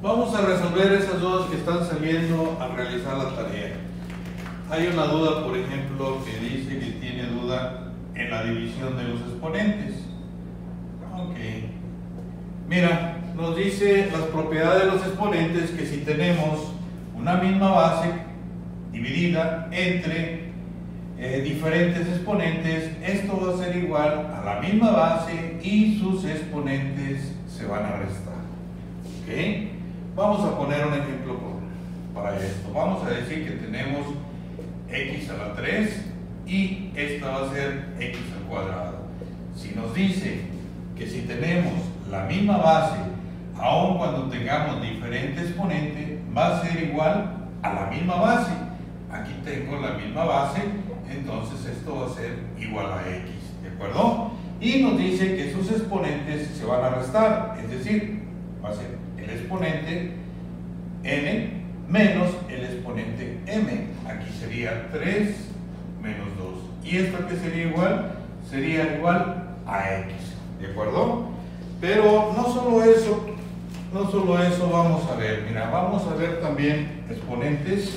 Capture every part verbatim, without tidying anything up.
Vamos a resolver esas dudas que están saliendo al realizar la tarea. Hay una duda, por ejemplo, que dice que tiene duda en la división de los exponentes. Ok. Mira, nos dice las propiedades de los exponentes que si tenemos una misma base dividida entre eh, diferentes exponentes, esto va a ser igual a la misma base y sus exponentes se van a restar. ¿Ok? Vamos a poner un ejemplo para esto. Vamos a decir que tenemos x a la tres y esta va a ser x al cuadrado. Si nos dice que si tenemos la misma base, aun cuando tengamos diferente exponente, va a ser igual a la misma base. Aquí tengo la misma base, entonces esto va a ser igual a x, ¿de acuerdo? Y nos dice que sus exponentes se van a restar, es decir, va a ser el exponente n menos el exponente m. Aquí sería tres menos dos. ¿Y esto que sería igual? Sería igual a x, ¿de acuerdo? Pero no solo eso, no solo eso vamos a ver. Mira, vamos a ver también exponentes.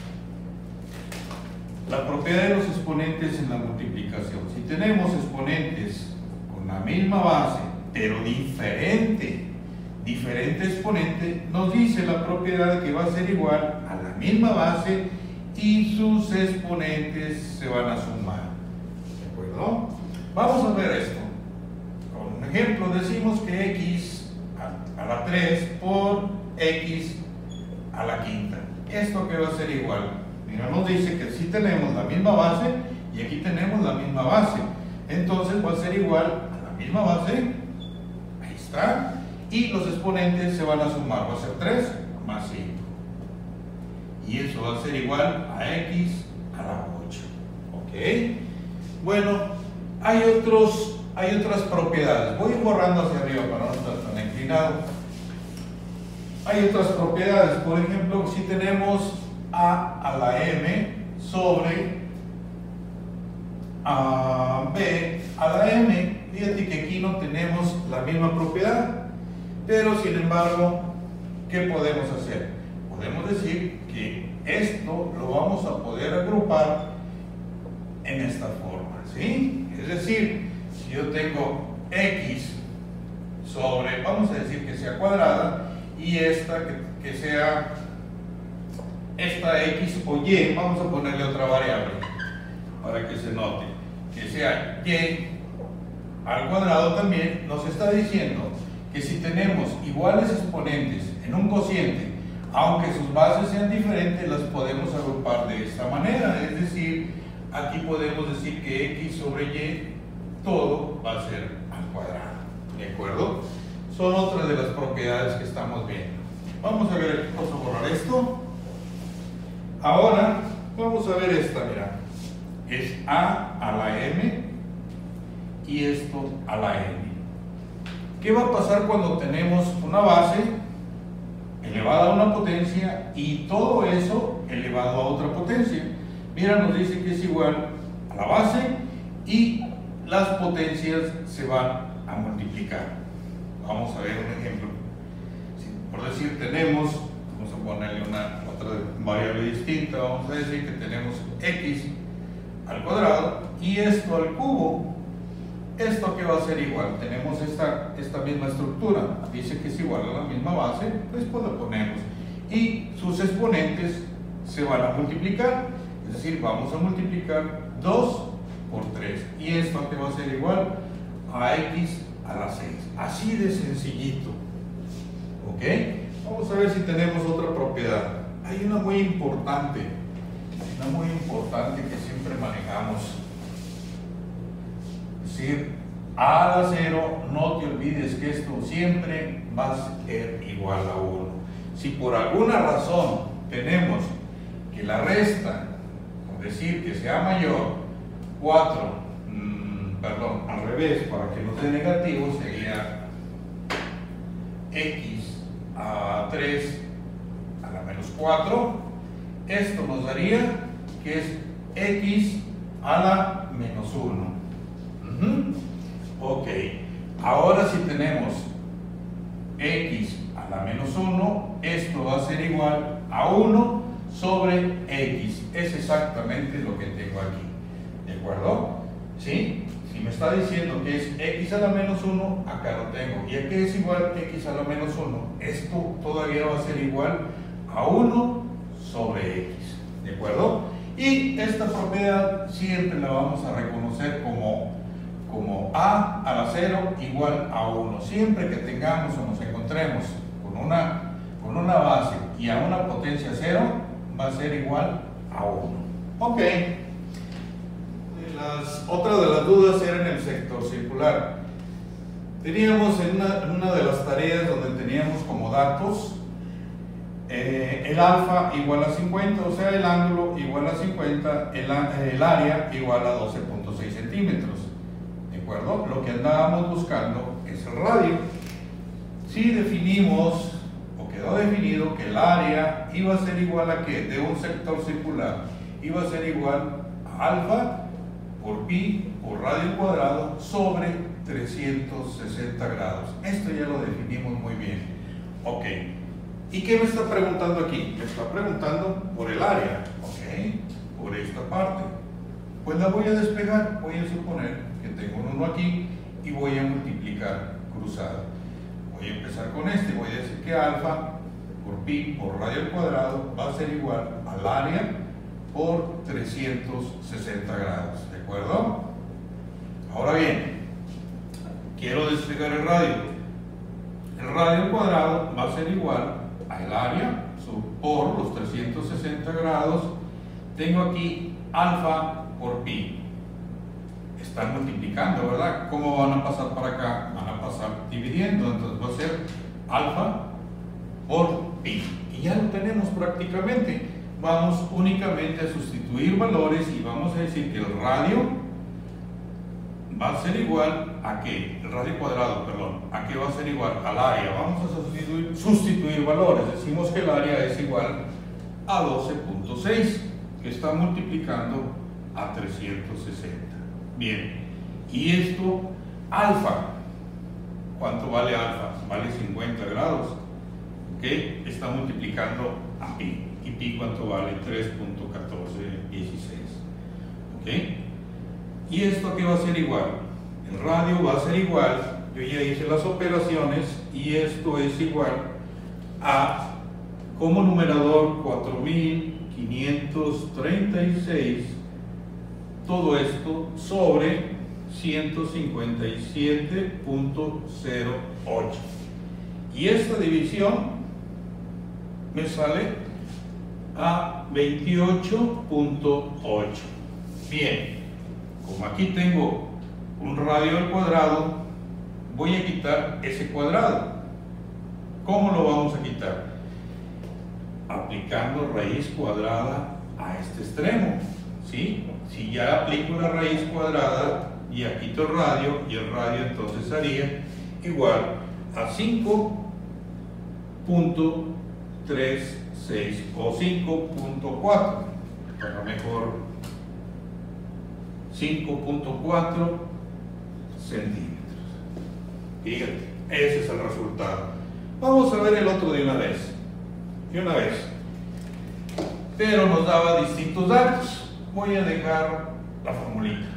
La propiedad de los exponentes en la multiplicación. Si tenemos exponentes con la misma base, pero diferente, diferente exponente, nos dice la propiedad que va a ser igual a la misma base y sus exponentes se van a sumar. ¿De acuerdo? Vamos a ver esto. Con un ejemplo, decimos que x a la tres por x a la quinta. ¿Esto qué va a ser igual? Mira, nos dice que si tenemos la misma base y aquí tenemos la misma base. Entonces va a ser igual a la misma base. Ahí está. Y los exponentes se van a sumar. Va a ser tres más cinco. Y eso va a ser igual a x a la ocho. ¿Ok? Bueno, hay, otros, hay otras propiedades. Voy borrando hacia arriba para no estar tan inclinado. Hay otras propiedades. Por ejemplo, si tenemos a a la m sobre a b a la m. Fíjate que aquí no tenemos la misma propiedad. Pero sin embargo, ¿qué podemos hacer? Podemos decir que esto lo vamos a poder agrupar en esta forma, ¿sí? Es decir, si yo tengo x sobre, vamos a decir que sea cuadrada, y esta que, que sea esta x o y, vamos a ponerle otra variable para que se note, que sea y al cuadrado también, nos está diciendo que si tenemos iguales exponentes en un cociente, aunque sus bases sean diferentes, las podemos agrupar de esta manera. Es decir, aquí podemos decir que x sobre y todo va a ser al cuadrado. ¿De acuerdo? Son otras de las propiedades que estamos viendo. Vamos a ver, vamos a borrar esto. Ahora vamos a ver esta, mira. Es a a la m y esto a la n. ¿Qué va a pasar cuando tenemos una base elevada a una potencia y todo eso elevado a otra potencia? Mira, nos dice que es igual a la base y las potencias se van a multiplicar. Vamos a ver un ejemplo. Si, por decir, tenemos, vamos a ponerle una otra variable distinta, vamos a decir que tenemos x al cuadrado y esto al cubo. ¿Esto qué va a ser igual? Tenemos esta, esta misma estructura, dice que es igual a la misma base, después lo ponemos. Y sus exponentes se van a multiplicar, es decir, vamos a multiplicar dos por tres. Y esto que va a ser igual a x a la seis. Así de sencillito. ¿Ok? Vamos a ver si tenemos otra propiedad. Hay una muy importante, una muy importante que siempre manejamos. Es decir, a la cero, no te olvides que esto siempre va a ser igual a uno. Si por alguna razón tenemos que la resta, por decir que sea mayor, cuatro, mmm, perdón, al revés, para que no sea negativo, sería x a tres a la menos cuatro. Esto nos daría que es x a la menos uno. Uh-huh. Ok, ahora si tenemos x a a la menos uno, esto va a ser igual a uno sobre X. Es exactamente lo que tengo aquí. ¿De acuerdo? ¿Sí? Si me está diciendo que es X a la menos uno, acá lo tengo. ¿Y a qué es igual X a la menos uno? Esto todavía va a ser igual a uno sobre X. ¿De acuerdo? Y esta propiedad siempre la vamos a reconocer como, como A a la cero igual a uno. Siempre que tengamos o nos encontremos con una, con una base y a una potencia cero, va a ser igual a uno. Ok. Las, otra de las dudas era en el sector circular. Teníamos en una, en una de las tareas donde teníamos como datos eh, el alfa igual a cincuenta, o sea, el ángulo igual a cincuenta, el, el área igual a doce punto seis centímetros. ¿De acuerdo? Lo que andábamos buscando es el radio. Si definimos, o quedó definido, que el área iba a ser igual a ¿qué? De un sector circular, iba a ser igual a alfa por pi por radio cuadrado sobre trescientos sesenta grados. Esto ya lo definimos muy bien. Ok. ¿Y qué me está preguntando aquí? Me está preguntando por el área. Ok. Por esta parte. Pues la voy a despejar. Voy a suponer que tengo un uno aquí y voy a multiplicar cruzado. Voy a empezar con este. Voy a decir que alfa por pi por radio al cuadrado va a ser igual al área por trescientos sesenta grados. ¿De acuerdo? Ahora bien, quiero despegar el radio. El radio al cuadrado va a ser igual al área por los trescientos sesenta grados. Tengo aquí alfa por pi. Están multiplicando, ¿verdad? ¿Cómo van a pasar para acá? Van a pasar dividiendo. Entonces va a ser alfa por pi. Y ya lo tenemos prácticamente. Vamos únicamente a sustituir valores y vamos a decir que el radio va a ser igual a ¿qué? El radio cuadrado, perdón. ¿A qué va a ser igual? Al área. Vamos a sustituir, sustituir valores. Decimos que el área es igual a doce punto seis, que está multiplicando a trescientos sesenta. Bien. Y esto, alfa. ¿Cuánto vale alfa? Vale cincuenta grados. ¿Ok? Está multiplicando a pi. ¿Y pi cuánto vale? tres punto catorce dieciséis. ¿Ok? ¿Y esto a qué va a ser igual? El radio va a ser igual, yo ya hice las operaciones, y esto es igual a, como numerador, cuatro mil quinientos treinta y seis, todo esto sobre ciento cincuenta y siete punto cero ocho. Y esta división me sale a veintiocho punto ocho. Bien, como aquí tengo un radio al cuadrado, voy a quitar ese cuadrado. ¿Cómo lo vamos a quitar? Aplicando raíz cuadrada a este extremo, ¿sí? Si ya aplico la raíz cuadrada, ya quito el radio, y el radio entonces haría igual a cinco punto treinta y seis o cinco punto cuatro, para mejor, cinco punto cuatro centímetros. Fíjate, ese es el resultado. Vamos a ver el otro de una vez. De una vez. Pero nos daba distintos datos. Voy a dejar la formulita.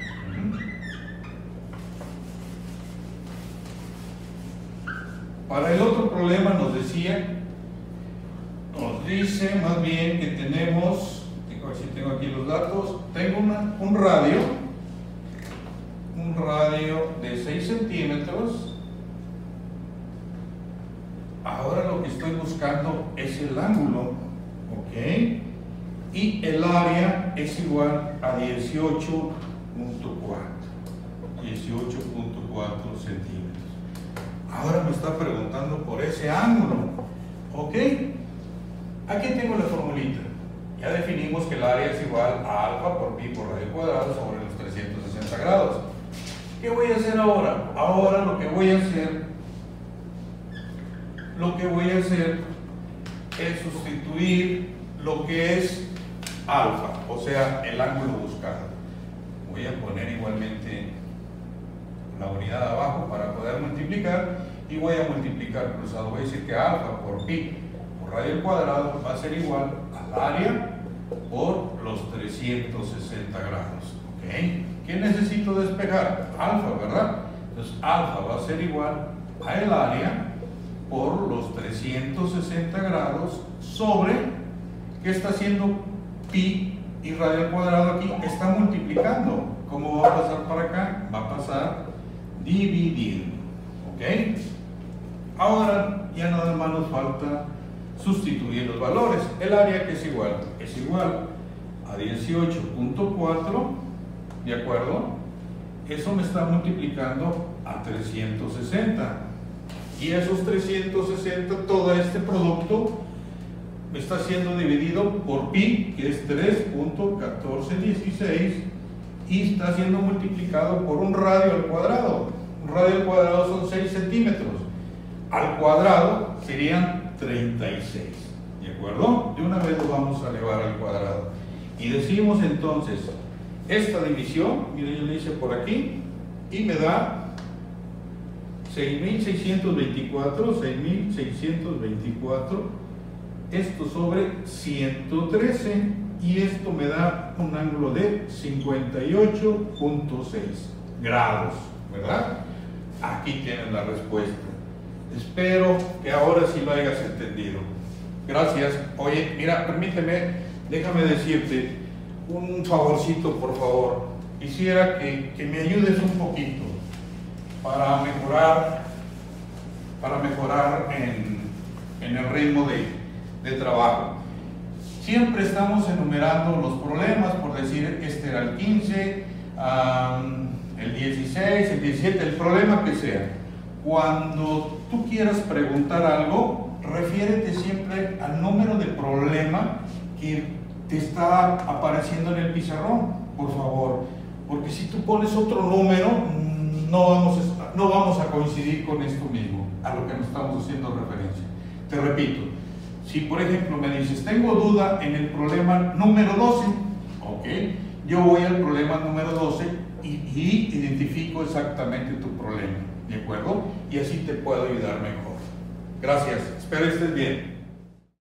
Para el otro problema nos decía, nos dice más bien que tenemos, a ver si tengo aquí los datos, tengo una, un radio, un radio de seis centímetros. Ahora lo que estoy buscando es el ángulo, ¿ok? Y el área es igual a dieciocho punto cuatro, dieciocho punto cuatro centímetros. Ahora me está preguntando por ese ángulo, ¿ok? Aquí tengo la formulita. Ya definimos que el área es igual a alfa por pi por radio cuadrado sobre los trescientos sesenta grados. ¿Qué voy a hacer ahora? Ahora lo que voy a hacer, lo que voy a hacer es sustituir lo que es alfa, o sea, el ángulo buscado. Voy a poner igualmente la unidad abajo para poder multiplicar, y voy a multiplicar cruzado. Voy a decir que alfa por pi por radio al cuadrado va a ser igual al área por los trescientos sesenta grados. ¿Okay? ¿Qué necesito despejar? Alfa, ¿verdad? Entonces alfa va a ser igual a el área por los trescientos sesenta grados sobre, ¿qué está haciendo pi y radio al cuadrado aquí? Está multiplicando. ¿Cómo va a pasar para acá? Va a pasar dividiendo. ¿Ok? Ahora ya nada más nos falta sustituir los valores. El área, que es igual, es igual a dieciocho punto cuatro, ¿de acuerdo? Eso me está multiplicando a trescientos sesenta. Y esos trescientos sesenta, todo este producto me está siendo dividido por pi, que es tres punto catorce dieciséis, y está siendo multiplicado por un radio al cuadrado. Un radio al cuadrado son seis centímetros. Al cuadrado serían treinta y seis. ¿De acuerdo? De una vez lo vamos a elevar al cuadrado. Y decimos entonces, esta división, miren, yo le hice por aquí, y me da seis mil seiscientos veinticuatro, seis mil seiscientos veinticuatro, esto sobre ciento trece, y esto me da un ángulo de cincuenta y ocho punto seis grados, ¿verdad? Aquí tienen la respuesta. Espero que ahora sí lo hayas entendido. Gracias. Oye, mira, permíteme, déjame decirte un favorcito, por favor. Quisiera que, que me ayudes un poquito para mejorar, para mejorar en, en el ritmo de, de trabajo. Siempre estamos enumerando los problemas, por decir, este era el quince, um, el dieciséis, el diecisiete, el problema que sea. Cuando tú quieras preguntar algo, refiérete siempre al número de problema que te está apareciendo en el pizarrón, por favor. Porque si tú pones otro número, no vamos a, no vamos a coincidir con esto mismo, a lo que nos estamos haciendo referencia. Te repito, si por ejemplo me dices, tengo duda en el problema número doce, ok, yo voy al problema número doce y, y identifico exactamente tu problema, ¿de acuerdo? Y así te puedo ayudar mejor. Gracias, espero estés bien.